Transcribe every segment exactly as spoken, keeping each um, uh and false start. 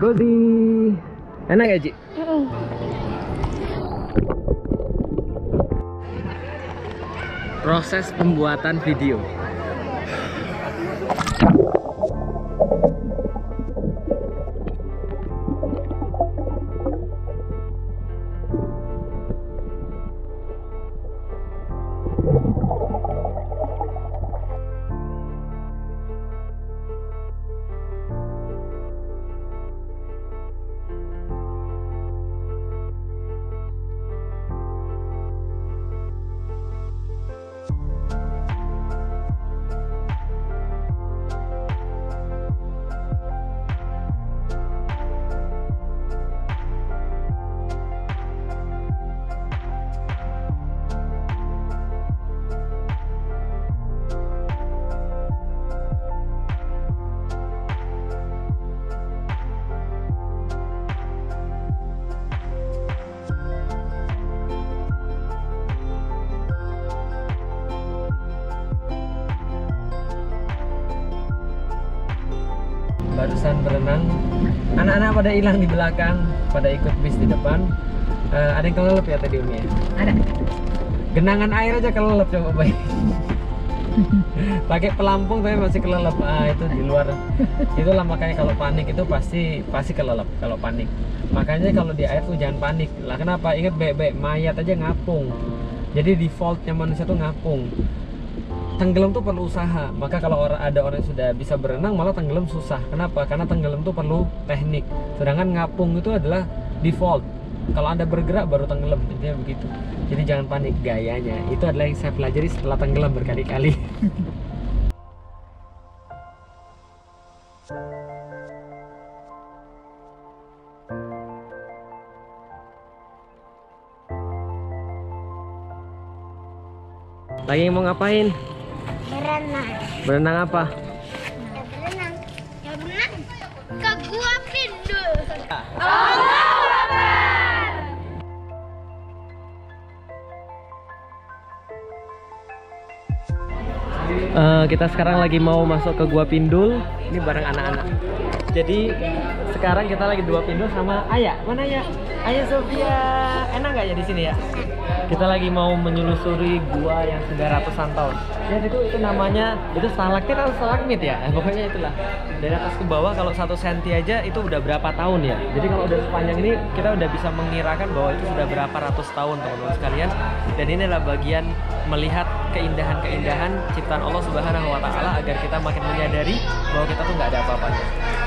Gozi. Enak ya, Ci? Mm. Proses pembuatan video. Barusan berenang, anak-anak pada hilang di belakang, pada ikut bis di depan. Uh, ada yang kelelep ya tadi Umi ya? Ada. Genangan air aja kelelep, coba baik. Pakai pelampung tapi masih kelelep. Ah, itu di luar. Itulah makanya kalau panik itu pasti pasti kelelep kalau panik. Makanya kalau di air tuh jangan panik. Lah kenapa? Ingat bebek mayat aja ngapung. Jadi defaultnya manusia tuh ngapung. Tenggelam tuh perlu usaha. Maka kalau orang ada orang yang sudah bisa berenang malah tenggelam susah. Kenapa? Karena tenggelam tuh perlu teknik. Sedangkan ngapung itu adalah default. Kalau Anda bergerak baru tenggelam, intinya begitu. Jadi jangan panik gayanya. Itu adalah yang saya pelajari setelah tenggelam berkali-kali. Lagi mau ngapain? Berenang. Berenang apa? Ya berenang. Ya berenang. Ke gua Pindul. Uh, kita sekarang lagi mau masuk ke Gua Pindul. Ini bareng anak-anak. Jadi sekarang kita lagi dua Pindul sama Ayah. Mana Ayah? Ayah Sofia. Enak nggak ya di sini ya? Kita lagi mau menyelusuri gua yang sudah ratusan tahun. Ya itu itu namanya itu stalaktit atau stalagmit ya? Eh, pokoknya itulah. Dari atas ke bawah kalau satu senti aja itu udah berapa tahun ya? Jadi kalau udah sepanjang ini kita udah bisa mengirakan bahwa itu sudah berapa ratus tahun teman-teman sekalian. Dan ini adalah bagian melihat keindahan-keindahan ciptaan Allah Subhanahu wa taala agar kita makin menyadari bahwa kita tuh nggak ada apa-apanya.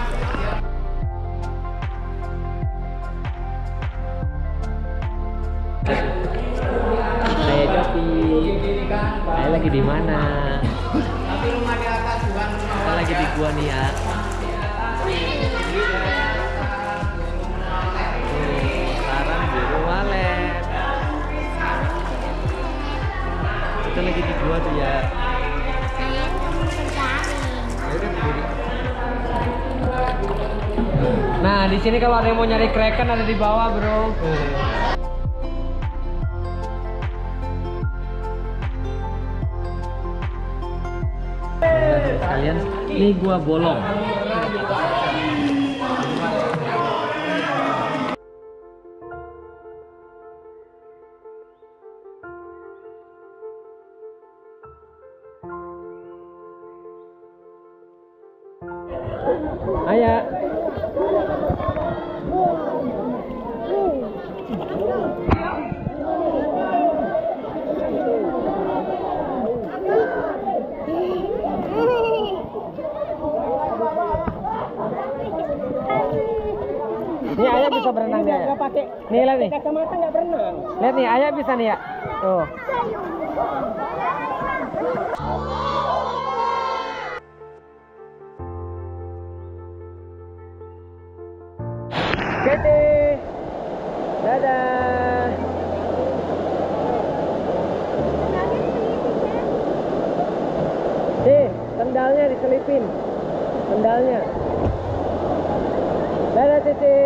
Saya Jopi. Saya lagi di mana? Kita lagi di gua nih ya. Sekarang biru walet. Kita lagi di gua tuh ya. Nah, di sini kalau ada yang mau nyari kraken ada di bawah, bro. Kalian, ini gua bolong. Ayah. Nih Ayah bisa berenang nih. Ayah. Pakai nih lihat nih. Kacamata nggak berenang. Lihat nih Ayah bisa nih ya. Tuh. Kete. Dadah. Nih, sendalnya diselipin. Sendalnya. Dadah Cici.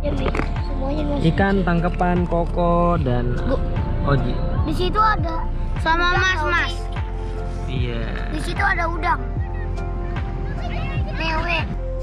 Ini semuanya masuk. Ikan tangkapan Koko dan Bu. Oji. Di situ ada sama mas-mas. Iya. Di situ ada udang. Mewe.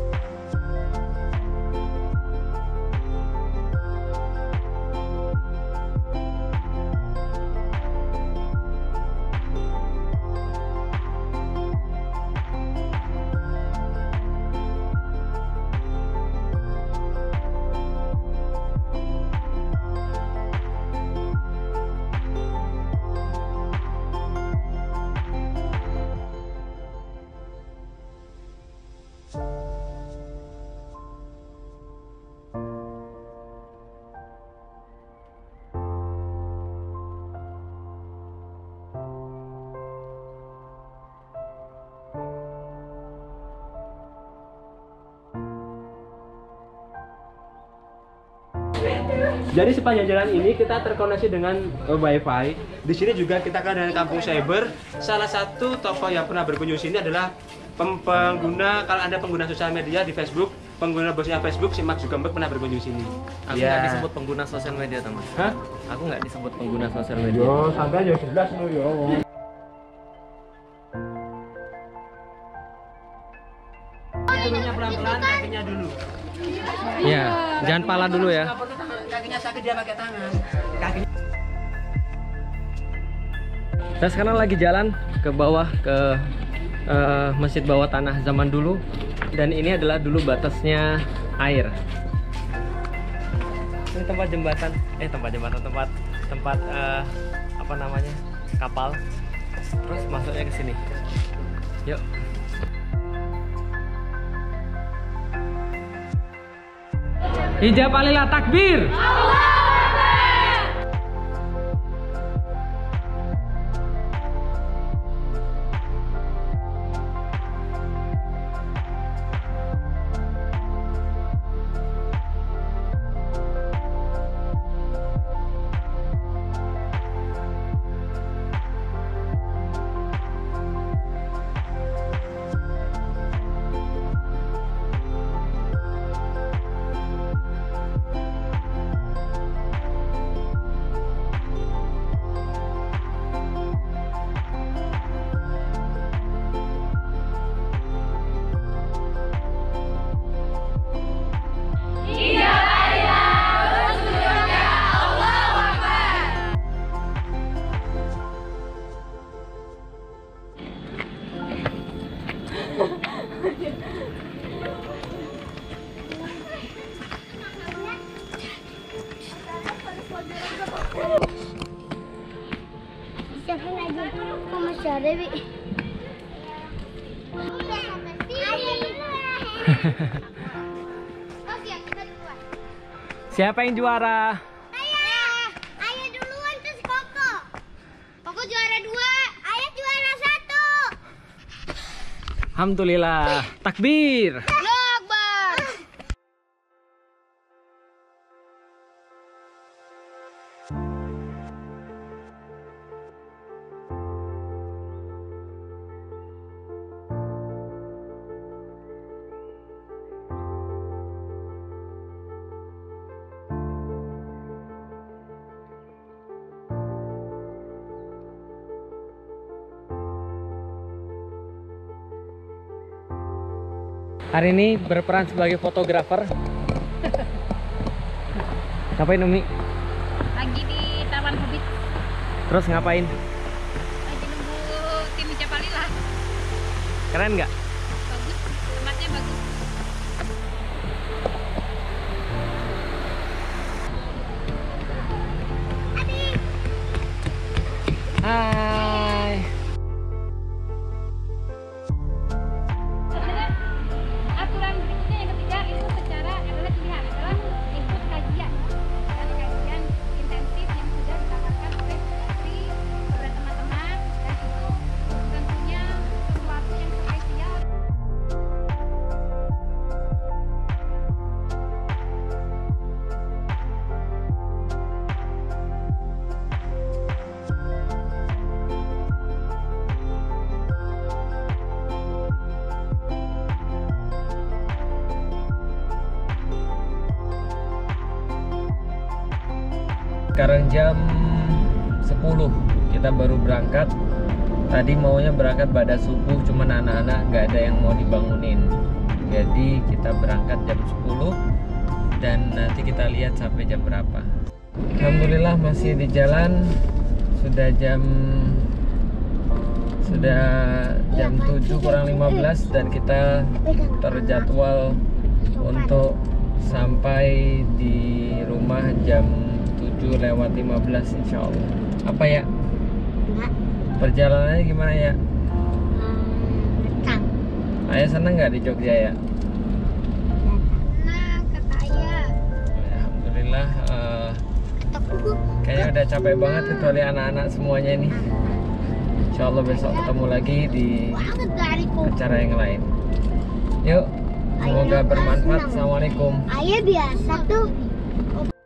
Jadi sepanjang jalan ini kita terkoneksi dengan uh, wifi. Di sini juga kita akan dengan kampung cyber. Salah satu toko yang pernah berkunjung sini adalah pem- pengguna. Kalau anda pengguna sosial media di Facebook, pengguna bosnya Facebook, si Mark Zuckerberg pernah berkunjung sini. Aku Ya. nggak disebut pengguna sosial media, teman. Hah? Aku nggak disebut pengguna sosial media. Yo, sampai yo jelas lo yo. Kakinya pelan-pelan, kakinya dulu. Iya, jangan pala dulu ya. Nggak perlu tangan, kakinya sakit dia pakai tangan. Kakinya. Saya sekarang lagi jalan ke bawah ke eh, masjid bawah tanah zaman dulu, dan ini adalah dulu batasnya air. Ini tempat jembatan, eh tempat jembatan tempat tempat eh, apa namanya kapal. Terus masuknya ke sini. Yuk. Ijab alillah takbir. Siapa lagi? Kok masih ada, Bi? Ayo duluan. Oke, kita duluan. Siapa yang juara? Ayah, ayah duluan terus Koko. Koko juara dua, ayah juara satu. Alhamdulillah. Takbir. Allahu Akbar. Hari ini berperan sebagai fotografer. Ngapain Umi? Lagi di Taman Hobbit, Terus ngapain? lagi nunggu tim Ijab alillah. Keren nggak? Bagus, tempatnya bagus. Hai. Sebenarnya aturan berikutnya yang ketiga itu secara adalah pilihan adalah ikut kajian dan kajian intensif yang sudah ditawarkan oleh Tri oleh teman-teman, dan itu tentunya sesuatu yang spesial sekarang jam sepuluh. Kita baru berangkat. Tadi maunya berangkat pada subuh, cuman anak-anak nggak ada yang mau dibangunin. Jadi kita berangkat jam sepuluh dan nanti kita lihat sampai jam berapa. Alhamdulillah masih di jalan. Sudah jam sudah jam tujuh kurang lima belas dan kita terjadwal untuk sampai di rumah jam tujuh lewat lima belas insya Allah. Apa ya? Enggak. Perjalanannya gimana ya? Tang. Ayah seneng nggak di Jogja ya? Nah, kata ayah. Alhamdulillah eh, Aku kayaknya udah capek banget kecuali anak-anak semuanya nih. Insya Allah besok ketemu lagi di banget dari kok. acara yang lain. Yuk, semoga bermanfaat. Assalamualaikum. Ayah biasa tuh